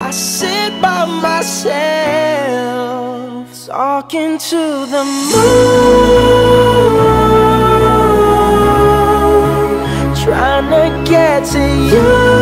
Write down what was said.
I sit by myself, talking to the moon, trying to get to you.